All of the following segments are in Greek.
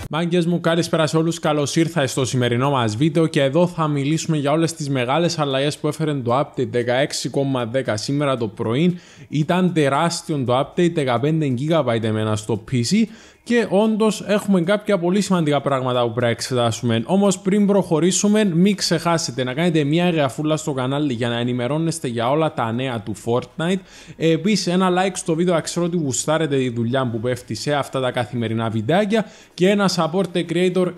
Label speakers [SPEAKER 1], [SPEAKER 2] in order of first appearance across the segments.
[SPEAKER 1] Μάγκες μου, καλησπέρα σε όλους, καλώς ήρθατε στο σημερινό μας βίντεο και εδώ θα μιλήσουμε για όλες τις μεγάλες αλλαγές που έφερε το update 16.10 σήμερα το πρωί. Ήταν τεράστιο το update, 15 GB εμένα στο PC και όντως έχουμε κάποια πολύ σημαντικά πράγματα που πρέπει να εξετάσουμε. Όμως πριν προχωρήσουμε, μην ξεχάσετε να κάνετε μια εγγραφούλα στο κανάλι για να ενημερώνεστε για όλα τα νέα του Fortnite. Επίσης ένα like στο βίντεο, ξέρω ότι γουστάρετε τη δουλειά που πέφτει σε αυτά τα καθημερινά βιντεάκια, και ένα support creator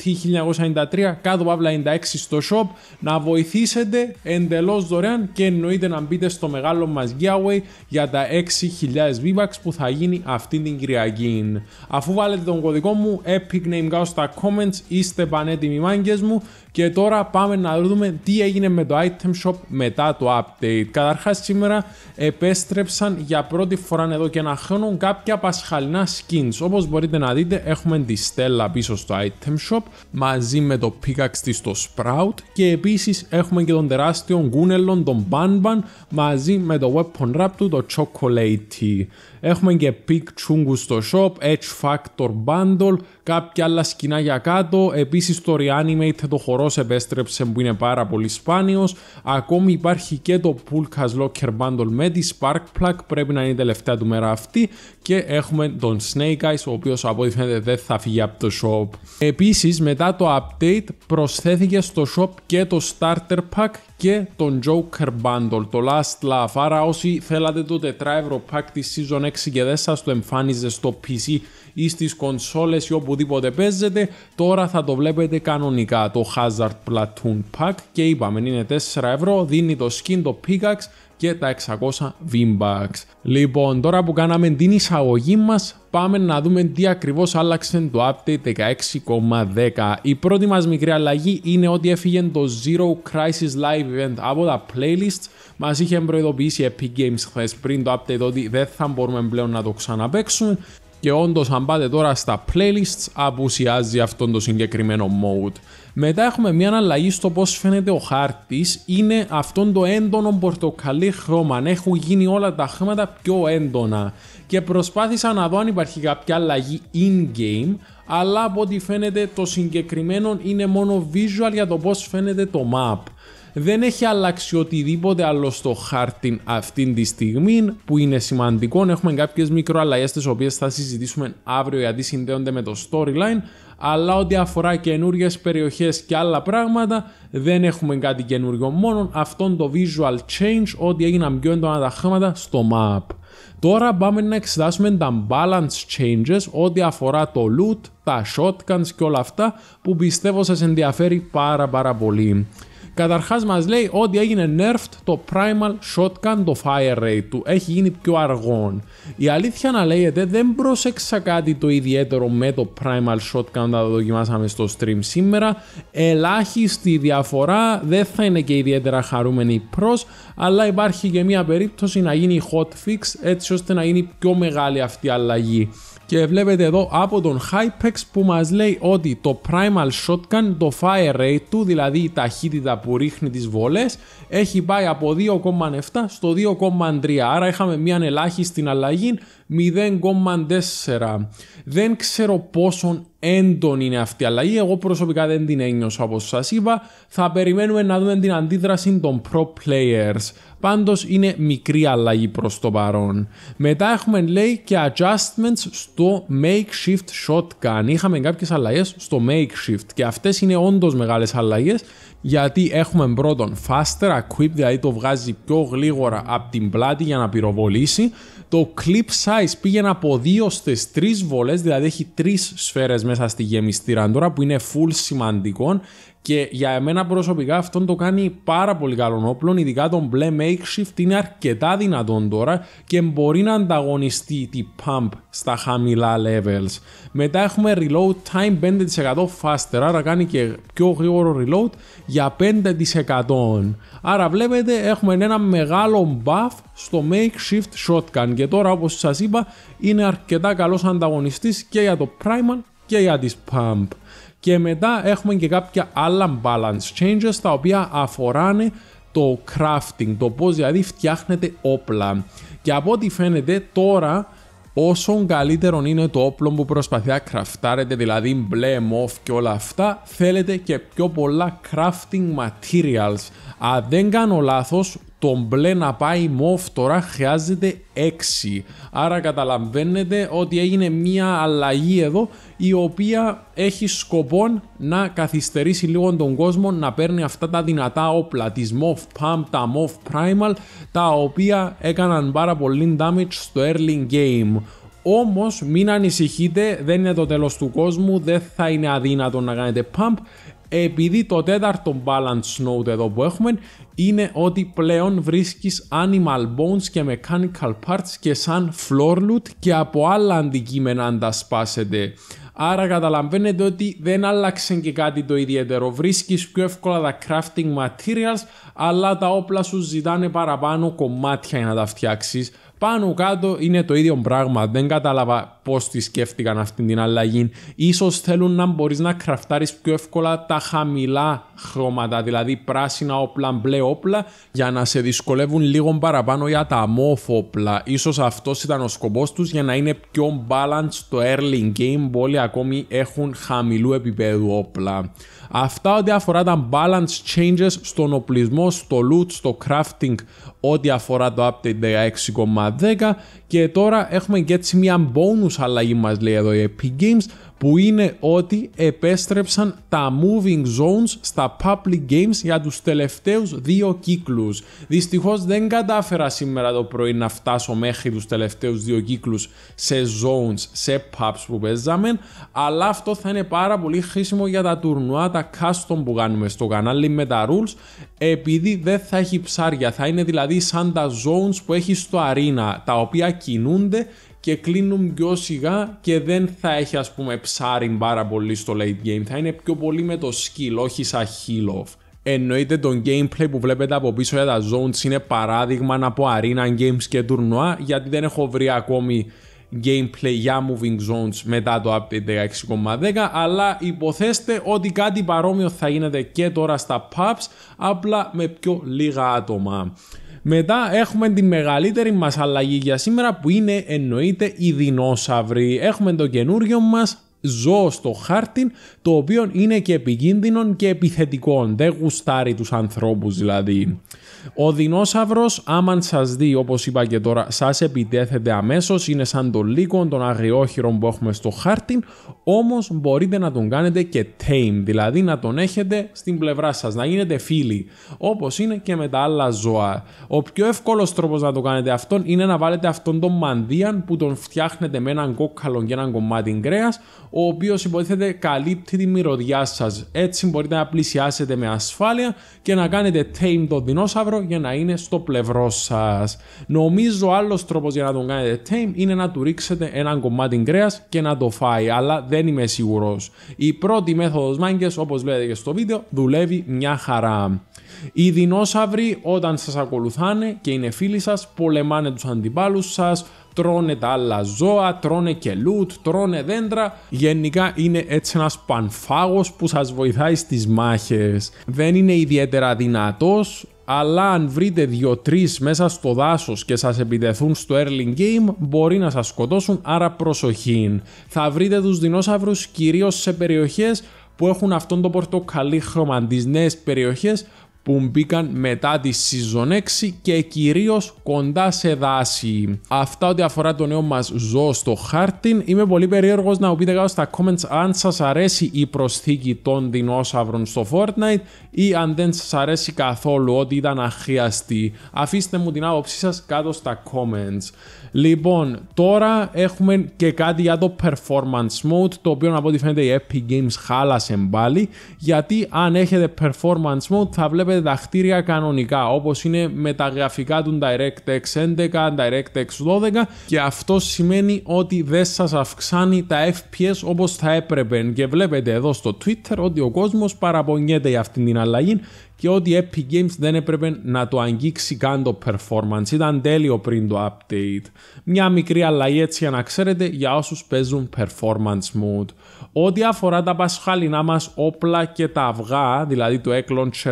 [SPEAKER 1] MT1993 κάτω παύλα 96 στο shop να βοηθήσετε εντελώς δωρεάν, και εννοείται να μπείτε στο μεγάλο μας giveaway για τα 6.000 V-Bucks που θα γίνει αυτή την Κυριακή. Αφού βάλετε τον κωδικό μου Epic Name Gao στα comments, είστε πανέτοιμοι μάγκες μου. Και τώρα πάμε να δούμε τι έγινε με το item shop μετά το update. Καταρχάς σήμερα επέστρεψαν για πρώτη φορά εδώ και ένα χρόνο κάποια πασχαλινά skins. Όπως μπορείτε να δείτε, έχουμε τη Stella πίσω στο item shop μαζί με το pickaxe της στο Sprout, και επίσης έχουμε και τον τεράστιο Γκούνελον, τον Banban, μαζί με το weapon wrap του, το Chocolate. Έχουμε και Pig Chungu στο shop, Edge Factor Bundle, κάποια άλλα σκηνάκια κάτω. Επίσης το Reanimate, το χορός επέστρεψε που είναι πάρα πολύ σπάνιος. Ακόμη υπάρχει και το Pulkas Locker Bundle με τη Spark Plug, πρέπει να είναι η τελευταία του μέρα αυτή. Και έχουμε τον Snake Eyes, ο οποίος από ό,τι φαίνεται δεν θα φύγει από το shop. Επίσης μετά το update προσθέθηκε στο shop και το Starter Pack και τον Joker Bundle, το Last Laugh. Άρα όσοι θέλατε το 4€ pack της Season 6 και δεν σας το εμφάνιζε στο PC ή στις κονσόλες ή οπουδήποτε παίζετε, τώρα θα το βλέπετε κανονικά το Hazard Platoon Pack, και είπαμε είναι 4€, δίνει το skin, το pickaxe και τα 600 V-Bucks. Λοιπόν, τώρα που κάναμε την εισαγωγή μας, πάμε να δούμε τι ακριβώς άλλαξε το update 16.10. Η πρώτη μας μικρή αλλαγή είναι ότι έφυγε το Zero Crisis Live Event από τα playlists. Μας είχε προειδοποιήσει Epic Games χθες πριν το update ότι δεν θα μπορούμε πλέον να το ξαναπαίξουμε. Και όντως αν πάτε τώρα στα playlists απουσιάζει αυτόν το συγκεκριμένο mode. Μετά έχουμε μια αλλαγή στο πως φαίνεται ο χάρτης, είναι αυτόν το έντονο πορτοκαλί χρώμα, έχουν γίνει όλα τα χρώματα πιο έντονα, και προσπάθησα να δω αν υπάρχει κάποια αλλαγή in-game, αλλά από ό,τι φαίνεται το συγκεκριμένο είναι μόνο visual για το πως φαίνεται το map. Δεν έχει αλλάξει οτιδήποτε άλλο στο χάρτη αυτή τη στιγμή, που είναι σημαντικό. Έχουμε κάποιες μικροαλλαγές τις οποίες θα συζητήσουμε αύριο γιατί συνδέονται με το storyline, αλλά ό,τι αφορά καινούριες περιοχές και άλλα πράγματα δεν έχουμε κάτι καινούριο, μόνο αυτόν το visual change, ότι έγιναν πιο έντονα τα χρώματα στο map. Τώρα πάμε να εξετάσουμε τα balance changes, ό,τι αφορά το loot, τα shotguns και όλα αυτά που πιστεύω σας ενδιαφέρει πάρα πολύ. Καταρχάς μας λέει ότι έγινε nerfed το primal shotgun, το fire rate του, έχει γίνει πιο αργό. Η αλήθεια να λέγεται, δεν πρόσεξα κάτι το ιδιαίτερο με το primal shotgun, τα δοκιμάσαμε στο stream σήμερα. Ελάχιστη διαφορά, δεν θα είναι και ιδιαίτερα χαρούμενοι pros, αλλά υπάρχει και μια περίπτωση να γίνει hot fix έτσι ώστε να γίνει πιο μεγάλη αυτή η αλλαγή. Και βλέπετε εδώ από τον Hypex που μας λέει ότι το Primal Shotgun, το fire rate του, δηλαδή η ταχύτητα που ρίχνει τις βολές, έχει πάει από 2,7 στο 2,3, άρα είχαμε μια ελάχιστη αλλαγή 0,4. Δεν ξέρω πόσο έντονη είναι αυτή η αλλαγή, εγώ προσωπικά δεν την ένιωσα όπως σας είπα, θα περιμένουμε να δούμε την αντίδραση των pro players. Πάντως είναι μικρή αλλαγή προς το παρόν. Μετά έχουμε λέει και adjustments στο makeshift shotgun. Είχαμε κάποιες αλλαγές στο makeshift και αυτές είναι όντως μεγάλες αλλαγές, γιατί έχουμε πρώτον faster equip, δηλαδή το βγάζει πιο γλίγορα από την πλάτη για να πυροβολήσει. Το clip size πήγαινε από 2 στις 3 βολές, δηλαδή έχει 3 σφαίρες μέσα στη γεμιστήρα τώρα, που είναι full σημαντικό. Και για εμένα προσωπικά αυτόν το κάνει πάρα πολύ καλό όπλο, ειδικά το μπλε makeshift είναι αρκετά δυνατόν τώρα και μπορεί να ανταγωνιστεί τη pump στα χαμηλά levels. Μετά έχουμε reload time 5% faster, άρα κάνει και πιο γρήγορο reload για 5%. Άρα βλέπετε έχουμε ένα μεγάλο buff στο makeshift shotgun, και τώρα όπως σας είπα είναι αρκετά καλός ανταγωνιστής και για το primal και για τις pump. Και μετά έχουμε και κάποια άλλα balance changes τα οποία αφοράνε το crafting, το πώς δηλαδή φτιάχνετε όπλα. Και από ό,τι φαίνεται τώρα όσο καλύτερο είναι το όπλο που προσπαθεί να κραφτάρετε, δηλαδή μπλε, μοβ και όλα αυτά, θέλετε και πιο πολλά crafting materials. Αν δεν κάνω λάθος, το μπλε να πάει μοβ τώρα χρειάζεται 6. Άρα καταλαβαίνετε ότι έγινε μια αλλαγή εδώ, η οποία έχει σκοπό να καθυστερήσει λίγο τον κόσμο να παίρνει αυτά τα δυνατά όπλα της MOV Pump, τα MOV Primal, τα οποία έκαναν πάρα πολύ damage στο early game. Όμως μην ανησυχείτε, δεν είναι το τέλος του κόσμου, δεν θα είναι αδύνατο να κάνετε pump, επειδή το τέταρτο balance node εδώ που έχουμε είναι ότι πλέον βρίσκεις animal bones και mechanical parts και σαν floor loot και από άλλα αντικείμενα αν τα σπάσετε. Άρα καταλαβαίνετε ότι δεν άλλαξε και κάτι το ιδιαίτερο. Βρίσκεις πιο εύκολα τα crafting materials, αλλά τα όπλα σου ζητάνε παραπάνω κομμάτια για να τα φτιάξεις. Πάνω κάτω είναι το ίδιο πράγμα. Δεν κατάλαβα πώς τη σκέφτηκαν αυτή την αλλαγή. Ίσως θέλουν να μπορείς να κραφτάρεις πιο εύκολα τα χαμηλά χρώματα, δηλαδή πράσινα όπλα, μπλε όπλα, για να σε δυσκολεύουν λίγο παραπάνω για τα μοβ όπλα. Ίσως αυτός ήταν ο σκοπός τους, για να είναι πιο balance το early game που όλοι ακόμη έχουν χαμηλού επίπεδου όπλα. Αυτά ό,τι αφορά τα balance changes στον οπλισμό, στο loot, στο crafting, ό,τι αφορά το update 16.10, και τώρα έχουμε και έτσι μια bonus αλλαγή, μας λέει εδώ η Epic Games, που είναι ότι επέστρεψαν τα moving zones στα public games για τους τελευταίους 2 κύκλους. Δυστυχώς δεν κατάφερα σήμερα το πρωί να φτάσω μέχρι τους τελευταίους 2 κύκλους σε zones, σε pubs που παίζαμε, αλλά αυτό θα είναι πάρα πολύ χρήσιμο για τα τουρνουά, τα custom που κάνουμε στο κανάλι με τα rules, επειδή δεν θα έχει ψάρια, θα είναι δηλαδή σαν τα zones που έχει στο arena, τα οποία κινούνται και κλείνουν πιο σιγά και δεν θα έχει, ας πούμε, ψάρι πάρα πολύ στο late game. Θα είναι πιο πολύ με το skill, όχι σαν heal off. Εννοείται το gameplay που βλέπετε από πίσω για τα zones είναι παράδειγμα από arena games και τουρνουά, γιατί δεν έχω βρει ακόμη gameplay για moving zones μετά το update 16.10, αλλά υποθέστε ότι κάτι παρόμοιο θα γίνεται και τώρα στα pubs, απλά με πιο λίγα άτομα. Μετά έχουμε τη μεγαλύτερη μας αλλαγή για σήμερα, που είναι εννοείται οι δεινόσαυροι. Έχουμε το καινούριο μας ζώο στο χάρτη, το οποίο είναι και επικίνδυνο και επιθετικό, δεν γουστάρει τους ανθρώπους δηλαδή. Ο δεινόσαυρος, άμα σας δει, όπως είπα και τώρα, σας επιτέθεται αμέσως, είναι σαν το λύκο, τον αγριόχειρο που έχουμε στο χάρτη, όμως μπορείτε να τον κάνετε και tame, δηλαδή να τον έχετε στην πλευρά σας, να γίνετε φίλοι, όπως είναι και με τα άλλα ζώα. Ο πιο εύκολος τρόπος να το κάνετε αυτόν είναι να βάλετε αυτόν τον μανδύαν που τον φτιάχνετε με έναν κόκκαλο και έναν κομμάτι κρέας, ο οποίος υποτίθεται καλύπτει τη μυρωδιά σας. Έτσι μπορείτε να πλησιάσετε με ασφάλεια και να κάνετε tame τον δεινόσαυρο για να είναι στο πλευρό σας. Νομίζω ο άλλος τρόπος για να τον κάνετε tame είναι να του ρίξετε έναν κομμάτι κρέας και να το φάει, αλλά δεν είμαι σίγουρος. Η πρώτη μέθοδος, μάγκες, όπως βλέπετε και στο βίντεο, δουλεύει μια χαρά. Οι δεινόσαυροι, όταν σας ακολουθάνε και είναι φίλοι σας, πολεμάνε τους αντιπάλους σας, τρώνε τα άλλα ζώα, τρώνε και loot, τρώνε δέντρα. Γενικά είναι έτσι ένας πανφάγος που σας βοηθάει στις μάχες. Δεν είναι ιδιαίτερα δυνατός, αλλά αν βρείτε 2-3 μέσα στο δάσος και σας επιτεθούν στο early game, μπορεί να σας σκοτώσουν, άρα προσοχή. Θα βρείτε τους δεινόσαυρους κυρίως σε περιοχές που έχουν αυτόν το πορτοκαλί χρώμα, τις νέες περιοχές που μπήκαν μετά τη Season 6 και κυρίως κοντά σε δάση. Αυτά ό,τι αφορά το νέο μας ζώο στο χάρτη. Είμαι πολύ περίεργος να μου πείτε κάτω στα comments αν σας αρέσει η προσθήκη των δεινόσαυρων στο Fortnite ή αν δεν σας αρέσει καθόλου, ότι ήταν αχρίαστη. Αφήστε μου την άποψή σας κάτω στα comments. Λοιπόν, τώρα έχουμε και κάτι για το performance mode, το οποίο από ό,τι φαίνεται η Epic Games χάλασε πάλι, γιατί αν έχετε performance mode θα βλέπετε τα χτίρια κανονικά, όπως είναι με τα γραφικά του DirectX 11, DirectX 12, και αυτό σημαίνει ότι δεν σας αυξάνει τα FPS όπως θα έπρεπε, και βλέπετε εδώ στο Twitter ότι ο κόσμος παραπονιέται για αυτήν την αλλαγή και ότι η Epic Games δεν έπρεπε να το αγγίξει καν το performance, ήταν τέλειο πριν το update. Μια μικρή αλλαγή έτσι για να ξέρετε για όσους παίζουν performance mode. Ό,τι αφορά τα πασχαλινά μας όπλα και τα αυγά, δηλαδή το Egg Launcher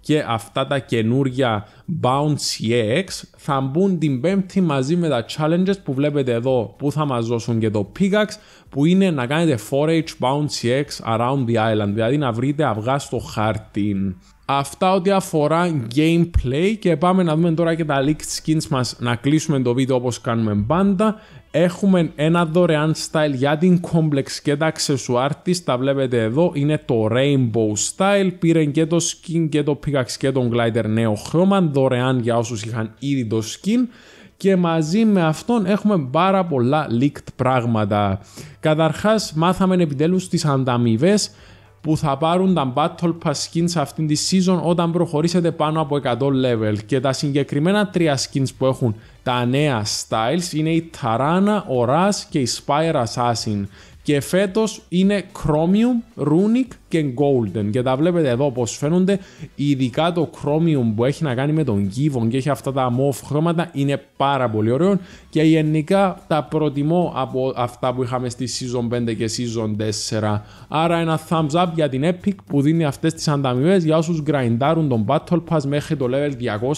[SPEAKER 1] και αυτά τα καινούρια Bouncy EX θα μπουν την Πέμπτη μαζί με τα challenges που βλέπετε εδώ, που θα μας δώσουν και το Pickaxe, που είναι να κάνετε 4H Bouncy EX around the island, δηλαδή να βρείτε αυγά στο χάρτη. Αυτά ό,τι αφορά gameplay, και πάμε να δούμε τώρα και τα leaked skins μας, να κλείσουμε το βίντεο όπως κάνουμε πάντα. Έχουμε ένα δωρεάν style για την Complex και τα accessoire της, τα βλέπετε εδώ, είναι το Rainbow style, πήρε και το skin και το Pickaxe και τον Glider νέο χρώμα, δωρεάν για όσους είχαν ήδη το skin. Και μαζί με αυτόν έχουμε πάρα πολλά leaked πράγματα. Καταρχάς μάθαμε επιτέλους τις ανταμοιβές που θα πάρουν τα Battle Pass skins αυτήν τη season όταν προχωρήσετε πάνω από 100 level, και τα συγκεκριμένα 3 skins που έχουν τα νέα styles είναι η Tarana, ο Raz και η Spire Assassin, και φέτος είναι Chromium, Runic και Golden, και τα βλέπετε εδώ πως φαίνονται. Ειδικά το Chromium που έχει να κάνει με τον Gibbon και έχει αυτά τα mauve χρώματα είναι πάρα πολύ ωραίο, και γενικά τα προτιμώ από αυτά που είχαμε στη Season 5 και Season 4. Άρα ένα thumbs up για την Epic που δίνει αυτές τις ανταμοιβές για όσους grindάρουν τον Battle Pass μέχρι το level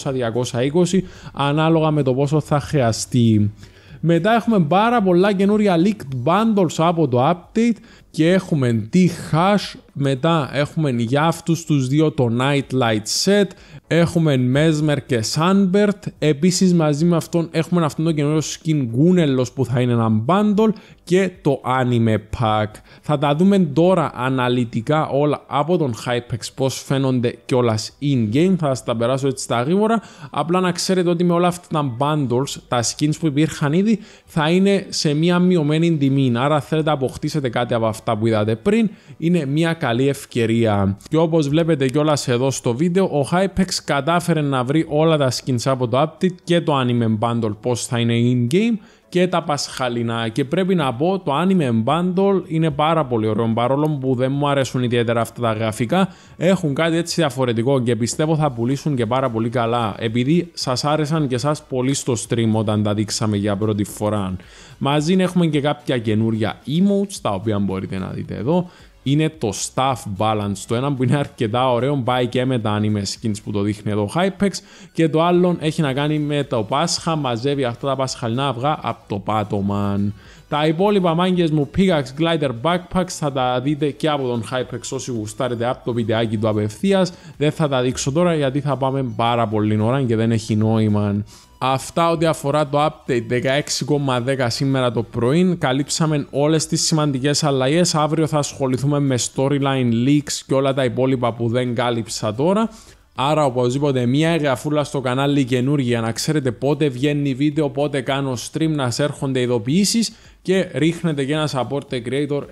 [SPEAKER 1] 200-220 ανάλογα με το πόσο θα χρειαστεί. Μετά έχουμε πάρα πολλά καινούρια leaked bundles από το update, και έχουμε D-Hash, μετά έχουμε για αυτούς τους δύο το Nightlight Set, έχουμε Mesmer και Sunbird, επίσης μαζί με αυτόν έχουμε αυτόν το καινούριο skin Γκούνελος που θα είναι ένα bundle, και το Anime Pack. Θα τα δούμε τώρα αναλυτικά όλα από τον Hypex πως φαίνονται κιόλας in-game, θα σας τα περάσω έτσι στα γρήγορα. Απλά να ξέρετε ότι με όλα αυτά τα bundles, τα skins που υπήρχαν ήδη θα είναι σε μια μειωμένη τιμή, άρα θέλετε να αποκτήσετε κάτι από αυτά που είδατε πριν, είναι μια καλή ευκαιρία. Και όπως βλέπετε κιόλας εδώ στο βίντεο, ο Hypex κατάφερε να βρει όλα τα skins από το update και το Anime Bundle πως θα είναι in-game και τα πασχαλινά, και πρέπει να πω το Anime Bundle είναι πάρα πολύ ωραίο, παρόλο που δεν μου αρέσουν ιδιαίτερα αυτά τα γραφικά, έχουν κάτι έτσι διαφορετικό και πιστεύω θα πουλήσουν και πάρα πολύ καλά, επειδή σας άρεσαν και εσάς πολύ στο stream όταν τα δείξαμε για πρώτη φορά. Μαζί έχουμε και κάποια καινούρια emotes τα οποία μπορείτε να δείτε εδώ. Είναι το Staff Balance, το ένα που είναι αρκετά ωραίο, πάει και με τα anime skins που το δείχνει εδώ Hypex, και το άλλο έχει να κάνει με το Πάσχα, μαζεύει αυτά τα πασχαλινά αυγά από το πάτωμα. Τα υπόλοιπα μάγκες μου Pickaxe, Glider, Backpacks θα τα δείτε και από τον Hypex όσοι γουστάρετε από το βιντεάκι του απευθείας, δεν θα τα δείξω τώρα γιατί θα πάμε πάρα πολύ ώρα και δεν έχει νόημα. Αυτά ό,τι αφορά το update 16,10 σήμερα το πρωί. Καλύψαμε όλες τις σημαντικές αλλαγές. Αύριο θα ασχοληθούμε με storyline leaks και όλα τα υπόλοιπα που δεν κάλυψα τώρα. Άρα οπωσδήποτε μια εγγραφούλα στο κανάλι καινούργια για να ξέρετε πότε βγαίνει βίντεο, πότε κάνω stream, να σε έρχονται ειδοποιήσεις, και ρίχνετε και ένα support creator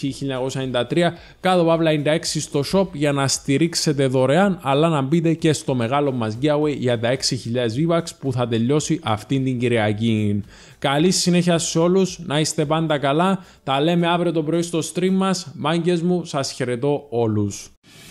[SPEAKER 1] MT1993 κάτω παύλα 96 στο shop για να στηρίξετε δωρεάν, αλλά να μπείτε και στο μεγάλο μας giveaway για τα 6.000 V-Bucks που θα τελειώσει αυτήν την Κυριακή. Καλή συνέχεια σε όλους, να είστε πάντα καλά, τα λέμε αύριο το πρωί στο stream μας, μάγκες μου, σας χαιρετώ όλους.